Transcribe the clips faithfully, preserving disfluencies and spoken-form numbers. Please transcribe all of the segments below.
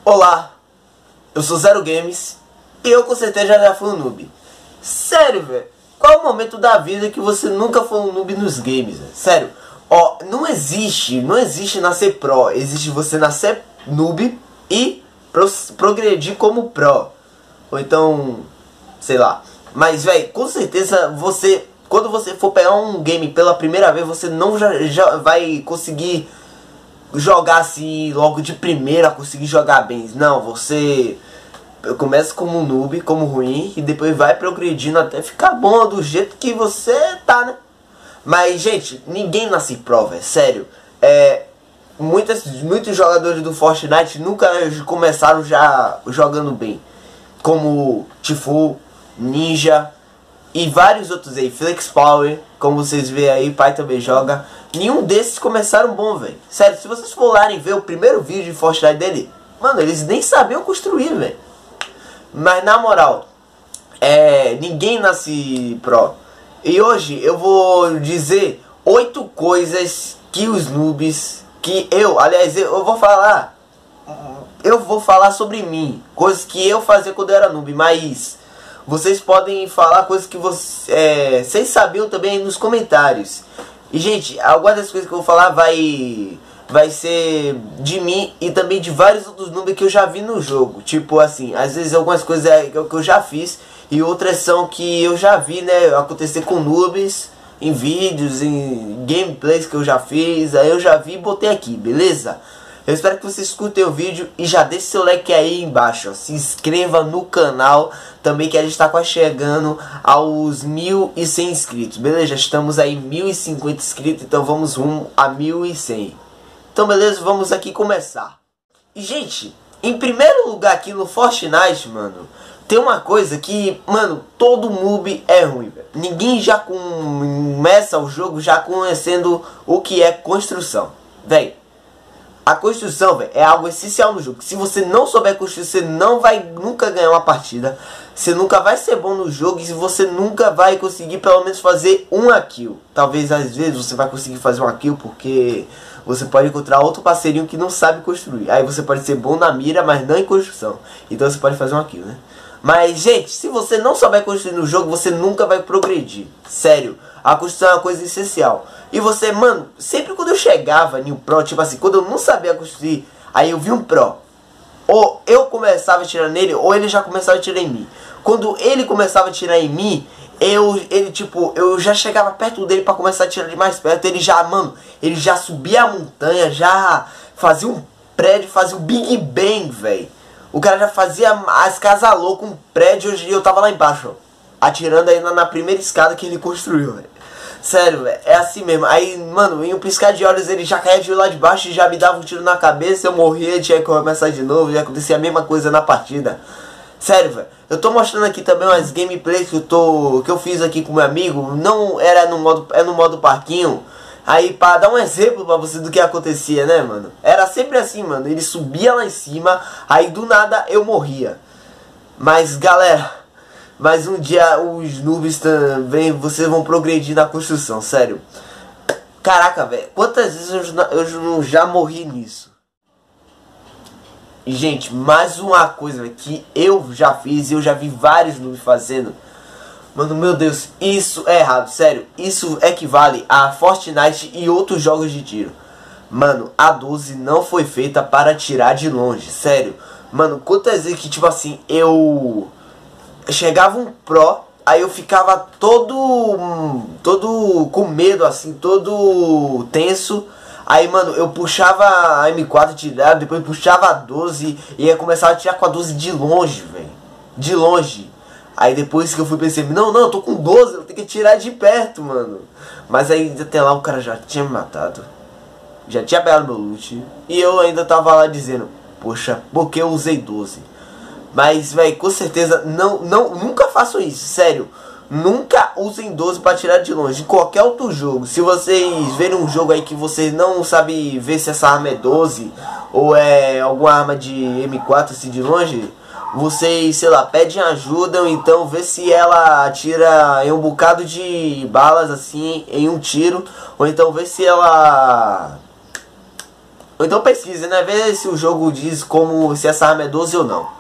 Olá, eu sou Zero Games e eu com certeza já fui um noob. Sério, velho, qual é o momento da vida que você nunca foi um noob nos games, véio? Sério, ó, não existe, não existe nascer pro, existe você nascer noob e pro, progredir como pro. Ou então, sei lá. Mas, velho, com certeza você, quando você for pegar um game pela primeira vez, você não já, já vai conseguir jogar assim logo de primeira, conseguir jogar bem. Não, você começa como noob, como ruim, e depois vai progredindo até ficar bom do jeito que você tá, né? Mas, gente, ninguém nasce pro, velho, sério. É, muitas, muitos jogadores do Fortnite nunca começaram já jogando bem, como Tfue, Ninja e vários outros aí, Flex Power, como vocês veem aí, pai também joga. Nenhum desses começaram bom, velho. Sério, se vocês forem ver o primeiro vídeo de Fortnite dele, mano, eles nem sabiam construir, velho. Mas na moral, é, ninguém nasce pro. E hoje eu vou dizer oito coisas que os noobs, que eu, aliás, eu vou falar, eu vou falar sobre mim, coisas que eu fazia quando eu era noob, mas vocês podem falar coisas que você, é, vocês sabiam também nos comentários. E, gente, algumas das coisas que eu vou falar vai, vai ser de mim e também de vários outros noobs que eu já vi no jogo. Tipo assim, às vezes algumas coisas é que eu já fiz e outras são que eu já vi, né, acontecer com noobs em vídeos, em gameplays que eu já fiz. Aí eu já vi e botei aqui, beleza? Eu espero que você escute o vídeo e já deixe seu like aí embaixo, ó. Se inscreva no canal também, que a gente está quase chegando aos mil e cem inscritos, beleza? Já estamos aí mil e cinquenta inscritos, então vamos rumo a mil e cem. Então beleza, vamos aqui começar. E, gente, em primeiro lugar aqui no Fortnite, mano, tem uma coisa que, mano, todo noob é ruim, velho. Ninguém já começa o jogo já conhecendo o que é construção, velho. A construção, véio, é algo essencial no jogo. Se você não souber construir, você não vai nunca ganhar uma partida. Você nunca vai ser bom no jogo e você nunca vai conseguir pelo menos fazer uma kill. Talvez às vezes você vai conseguir fazer uma kill porque você pode encontrar outro parceirinho que não sabe construir. Aí você pode ser bom na mira, mas não em construção. Então você pode fazer uma kill, né? Mas, gente, se você não souber construir no jogo, você nunca vai progredir. Sério, a construção é uma coisa essencial. E você, mano, sempre quando eu chegava em um pro, tipo assim, quando eu não sabia construir, aí eu vi um pro, ou eu começava a tirar nele, ou ele já começava a tirar em mim. Quando ele começava a tirar em mim, eu, ele, tipo, eu já chegava perto dele pra começar a tirar de mais perto. Ele já, mano, ele já subia a montanha, já fazia um prédio, fazia o Big Bang, velho. O cara já fazia as casas loucas, um prédio, e eu tava lá embaixo, ó, atirando ainda na primeira escada que ele construiu, velho. Sério, velho, é assim mesmo. Aí, mano, em um piscar de olhos ele já caía de lá de baixo e já me dava um tiro na cabeça, eu morria, tinha que começar de novo, e acontecia a mesma coisa na partida. Sério, velho. Eu tô mostrando aqui também umas gameplays que eu tô que eu fiz aqui com meu amigo, não era no modo é no modo parquinho. Aí, pra dar um exemplo pra você do que acontecia, né, mano? Era sempre assim, mano. Ele subia lá em cima, aí do nada eu morria. Mas, galera, mas um dia os noobs também, vocês vão progredir na construção, sério. Caraca, velho, quantas vezes eu, eu já morri nisso? E, gente, mais uma coisa, véio, que eu já fiz e eu já vi vários noobs fazendo. Mano, meu Deus, isso é errado, sério. Isso equivale a Fortnite e outros jogos de tiro. Mano, a doze não foi feita para atirar de longe, sério. Mano, quantas vezes que, tipo assim, eu chegava um pro, aí eu ficava todo, todo com medo, assim, todo tenso. Aí, mano, eu puxava a M quatro tirava, depois puxava a doze e ia começar a atirar com a doze de longe, velho. De longe. Aí depois que eu fui perceber, não, não, eu tô com doze, eu tenho que tirar de perto, mano. Mas aí até lá o cara já tinha me matado, já tinha pegado meu loot, e eu ainda tava lá dizendo, poxa, porque eu usei doze. Mas, velho, com certeza, não, não, nunca façam isso, sério. Nunca usem doze pra tirar de longe, em qualquer outro jogo. Se vocês verem um jogo aí que vocês não sabem ver se essa arma é doze, ou é alguma arma de M quatro assim de longe, vocês, sei lá, pedem ajuda, ou então vê se ela atira em um bocado de balas assim, em um tiro, ou então vê se ela Ou então pesquise, né? Vê se o jogo diz como se essa arma é doze ou não.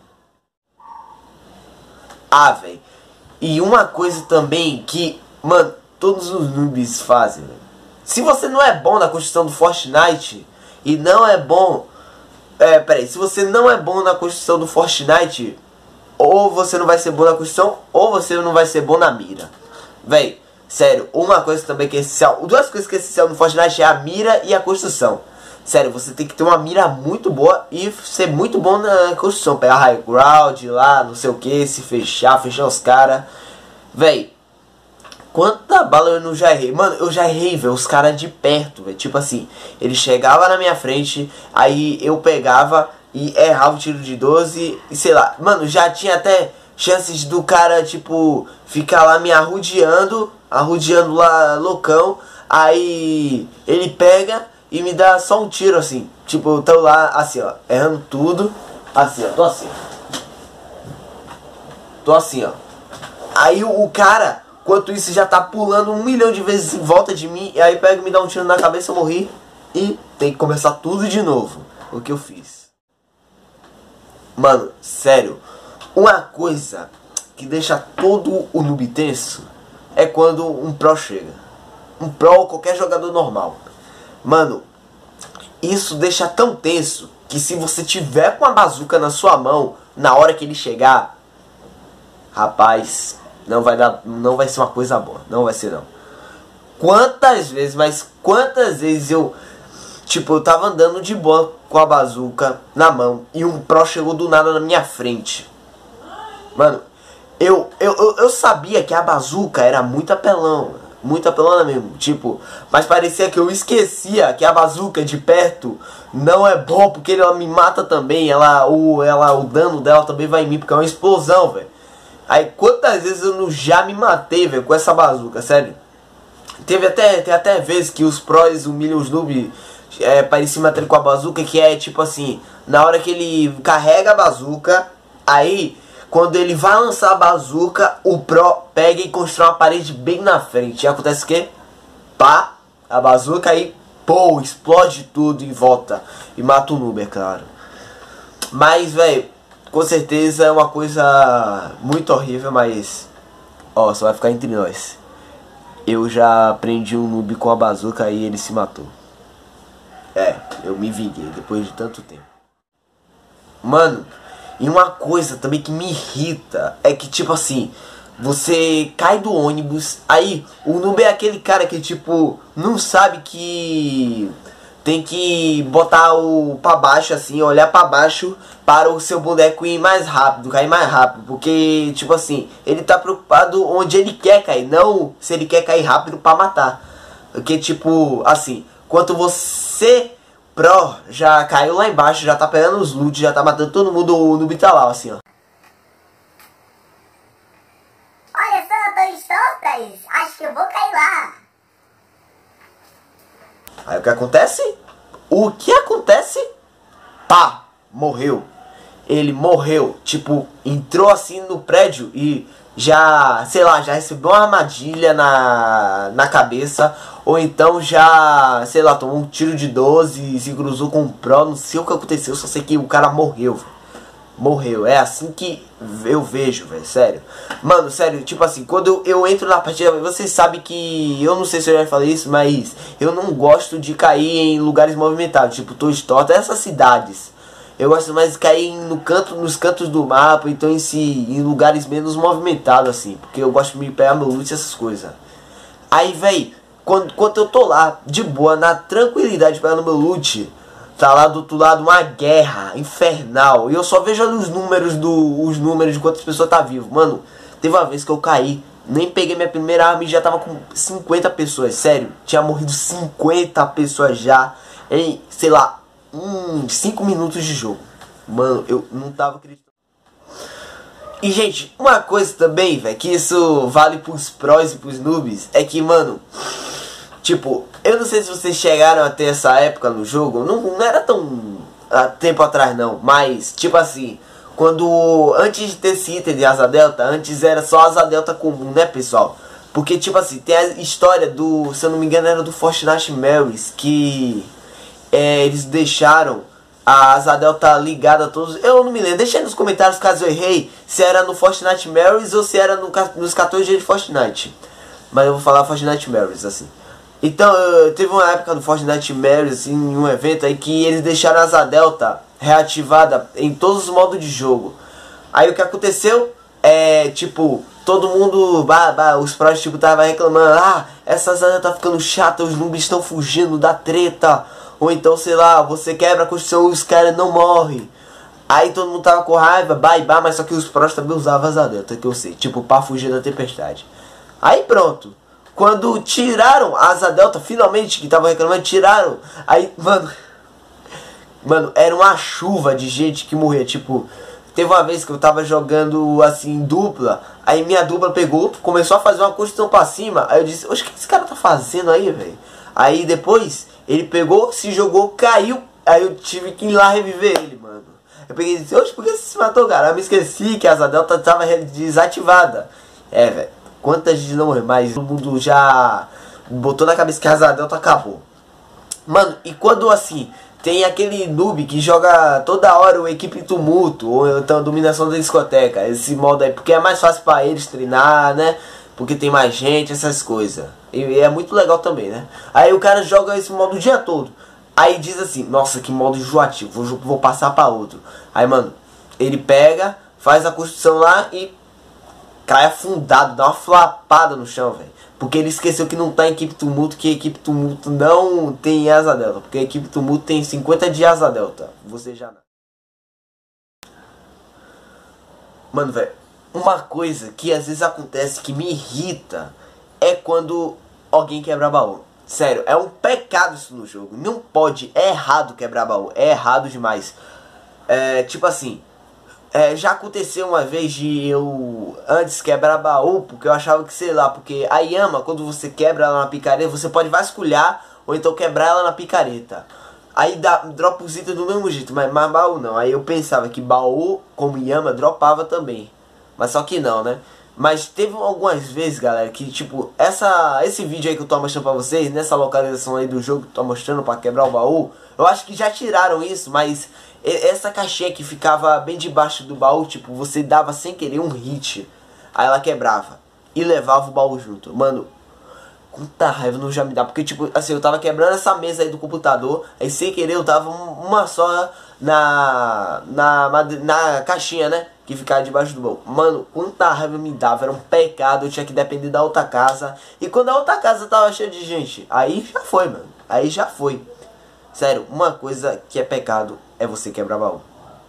Ah, velho. E uma coisa também que, mano, todos os noobs fazem, véio. Se você não é bom na construção do Fortnite e não é bom... É, peraí. Se você não é bom na construção do Fortnite, ou você não vai ser bom na construção, ou você não vai ser bom na mira. Véi, sério, uma coisa também que é essencial... Duas coisas que é essencial no Fortnite é a mira e a construção. Sério, você tem que ter uma mira muito boa e ser muito bom na construção. Pegar high ground lá, não sei o que, se fechar, fechar os caras. Véi, quanta bala eu não já errei? Mano, eu já errei, velho, os caras de perto, velho. Tipo assim, ele chegava na minha frente, aí eu pegava e errava o tiro de doze e sei lá. Mano, já tinha até chances do cara, tipo, ficar lá me arrodeando, arrodeando lá, loucão. Aí ele pega... E me dá só um tiro assim. Tipo, eu tô lá assim, ó. Errando tudo. Assim, ó. Tô assim. Tô assim, ó. Aí o, o cara, enquanto isso, já tá pulando um milhão de vezes em volta de mim. E aí pega e me dá um tiro na cabeça, eu morri. E tem que começar tudo de novo. O que eu fiz. Mano, sério. Uma coisa que deixa todo o noob tenso é quando um pro chega. Um pro ou qualquer jogador normal. Mano, isso deixa tão tenso que se você tiver com a bazuca na sua mão na hora que ele chegar, rapaz, não vai dar, não vai ser uma coisa boa, não vai ser não. Quantas vezes, mas quantas vezes eu, tipo, eu tava andando de boa com a bazuca na mão e um pro chegou do nada na minha frente. Mano, eu, eu, eu, eu sabia que a bazuca era muito apelão. Muito apelona mesmo, tipo, mas parecia que eu esquecia que a bazuca de perto não é bom, porque ela me mata também, ela, o, ela, o dano dela também vai em mim, porque é uma explosão, velho. Aí quantas vezes eu não já me matei, velho, com essa bazuca, sério. Teve até, tem até vezes que os pros humilham os noobs é, para se matar com a bazuca, que é tipo assim, na hora que ele carrega a bazuca, aí... Quando ele vai lançar a bazuca, o pro pega e constrói uma parede bem na frente. E acontece o quê? Pá, a bazuca aí, pô, explode tudo em volta. E mata o noob, é claro. Mas, velho, com certeza é uma coisa muito horrível, mas... Ó, só vai ficar entre nós. Eu já prendi um noob com a bazuca e ele se matou. É, eu me vinguei depois de tanto tempo. Mano... E uma coisa também que me irrita é que, tipo assim, você cai do ônibus, aí o noob é aquele cara que, tipo, não sabe que tem que botar o pra baixo, assim, olhar pra baixo para o seu boneco ir mais rápido, cair mais rápido. Porque, tipo assim, ele tá preocupado onde ele quer cair, não se ele quer cair rápido pra matar. Porque, tipo, assim, quanto você... Pro já caiu lá embaixo, já tá pegando os loot, já tá matando todo mundo, o noob tá lá, assim, ó. Olha só, eu tô estouras, acho que eu vou cair lá. Aí o que acontece? O que acontece? Pá, morreu. Ele morreu, tipo, entrou assim no prédio e já, sei lá, já recebeu uma armadilha na, na cabeça. Ou então já, sei lá, tomou um tiro de doze e se cruzou com um pro, não sei o que aconteceu, só sei que o cara morreu, véio. Morreu, é assim que eu vejo, velho, sério. Mano, sério, tipo assim, quando eu, eu entro na partida, vocês sabem que, eu não sei se eu já falei isso, mas eu não gosto de cair em lugares movimentados, tipo Torres Tortas, essas cidades. Eu gosto mais de cair no canto, nos cantos do mapa, então em, si, em lugares menos movimentados, assim, porque eu gosto de me pegar meu loot e essas coisas. Aí, velho... Quando, quando eu tô lá, de boa, na tranquilidade, pegando meu loot, tá lá do outro lado uma guerra infernal. E eu só vejo ali os números, do, os números de quantas pessoas tá vivo. Mano, teve uma vez que eu caí, nem peguei minha primeira arma e já tava com cinquenta pessoas. Sério, tinha morrido cinquenta pessoas já em, sei lá, uns cinco minutos de jogo. Mano, eu não tava acreditando. E, gente, uma coisa também, velho, que isso vale pros pros e pros noobs, é que, mano... Tipo, eu não sei se vocês chegaram a ter essa época no jogo, não, não era tão há tempo atrás não, mas tipo assim, quando antes de ter esse item de asa delta, antes era só asa delta comum, né, pessoal? Porque tipo assim, tem a história do, se eu não me engano era do Fortnite Marys, que é, eles deixaram a Asa Delta ligada a todos. Eu não me lembro. Deixa aí nos comentários caso eu errei. Se era no Fortnite Marys ou se era no, nos quatorze dias de Fortnite. Mas eu vou falar Fortnite Marys assim. Então, eu, teve uma época no Fortnite Marys, assim, em um evento aí que eles deixaram a Asa Delta reativada em todos os modos de jogo. Aí o que aconteceu é, tipo, todo mundo, bah, bah, os pros, tipo, tava reclamando, ah, essa Asa Delta tá ficando chata, os noobs estão fugindo da treta. Ou então, sei lá, você quebra a construção e os caras não morrem. Aí todo mundo tava com raiva, bah, bah, mas só que os pros também usavam Asa Delta, que eu sei, tipo, pra fugir da tempestade. Aí pronto. Quando tiraram a Asa Delta, finalmente, que tava reclamando, tiraram. Aí, mano... Mano, era uma chuva de gente que morria. Tipo, teve uma vez que eu tava jogando, assim, dupla. Aí minha dupla pegou, começou a fazer uma construção pra cima. Aí eu disse, oxe, o que esse cara tá fazendo aí, velho? Aí depois, ele pegou, se jogou, caiu. Aí eu tive que ir lá reviver ele, mano. Eu peguei e disse, oxe, por que você se matou, cara? Eu me esqueci que a Asa Delta tava desativada. É, velho. Quanta gente não morreu, mas todo mundo já botou na cabeça que a Asa Delta acabou. Mano, e quando assim, tem aquele noob que joga toda hora o Equipe Tumulto, ou então Dominação da Discoteca, esse modo aí, porque é mais fácil pra eles treinar, né? Porque tem mais gente, essas coisas. E é muito legal também, né? Aí o cara joga esse modo o dia todo. Aí diz assim, nossa, que modo enjoativo, vou, vou passar pra outro. Aí, mano, ele pega, faz a construção lá e cai afundado, dá uma flapada no chão, velho. Porque ele esqueceu que não tá em Equipe Tumulto, que a Equipe Tumulto não tem Asa Delta. Porque a Equipe Tumulto tem cinquenta de Asa Delta. Você já não. Mano, velho, uma coisa que às vezes acontece que me irrita é quando alguém quebra baú. Sério, é um pecado isso no jogo. Não pode, é errado quebrar baú. É errado demais. É, tipo assim... É, já aconteceu uma vez de eu antes quebrar baú, porque eu achava que, sei lá, porque a Yama, quando você quebra ela na picareta, você pode vasculhar ou então quebrar ela na picareta. Aí dá, dropa os itens do mesmo jeito, mas, mas baú não. Aí eu pensava que baú, como Yama, dropava também. Mas só que não, né? Mas teve algumas vezes, galera, que tipo, essa, esse vídeo aí que eu tô mostrando pra vocês, nessa localização aí do jogo que eu tô mostrando pra quebrar o baú, eu acho que já tiraram isso, mas essa caixinha que ficava bem debaixo do baú, tipo, você dava sem querer um hit, aí ela quebrava e levava o baú junto. Mano, quanta raiva não já me dá, porque tipo, assim, eu tava quebrando essa mesa aí do computador, aí sem querer eu tava uma só na, na, na caixinha, né? Que ficava debaixo do baú. Mano, quanta raiva me dava, era um pecado, eu tinha que depender da outra casa. E quando a outra casa tava cheia de gente, aí já foi, mano. Aí já foi. Sério, uma coisa que é pecado é você quebrar baú.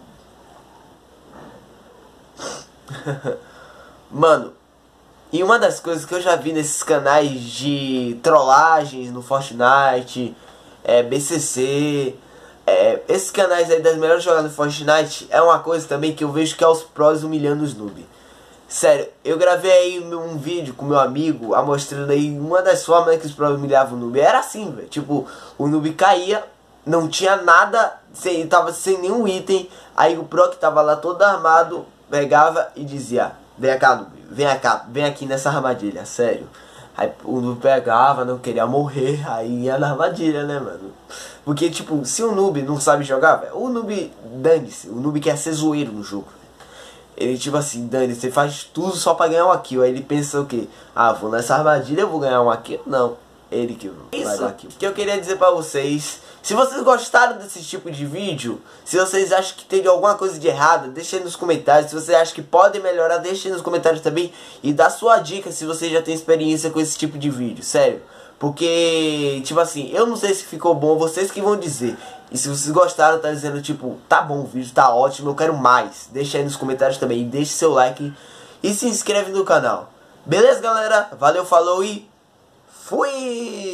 Mano, e uma das coisas que eu já vi nesses canais de trollagens no Fortnite, é, B C C... É, esses canais aí das melhores jogadas no Fortnite é uma coisa também que eu vejo que é os pros humilhando os noob. Sério, eu gravei aí um vídeo com meu amigo, mostrando aí uma das formas, né, que os pros humilhavam o noob. Era assim, velho, tipo, o noob caía, não tinha nada, sem, tava sem nenhum item, aí o pro que tava lá todo armado, pegava e dizia, vem cá noob, vem cá, vem aqui nessa armadilha, sério. Aí o noob pegava, não queria morrer, aí ia na armadilha, né, mano? Porque, tipo, se o noob não sabe jogar, véio, o noob, dane-se, o noob quer ser zoeiro no jogo. Ele, tipo assim, dane-se, ele faz tudo só pra ganhar uma kill. Aí ele pensa o quê? Ah, vou nessa armadilha, eu vou ganhar uma kill? Não, ele que vai dar kill. O que eu queria dizer pra vocês, se vocês gostaram desse tipo de vídeo, se vocês acham que tem alguma coisa de errado, deixa aí nos comentários. Se vocês acham que pode melhorar, deixa aí nos comentários também. E dá sua dica se você já tem experiência com esse tipo de vídeo, sério. Porque, tipo assim, eu não sei se ficou bom, vocês que vão dizer. E se vocês gostaram, tá dizendo, tipo, tá bom o vídeo, tá ótimo, eu quero mais. Deixa aí nos comentários também, deixe seu like e se inscreve no canal. Beleza, galera? Valeu, falou e fui!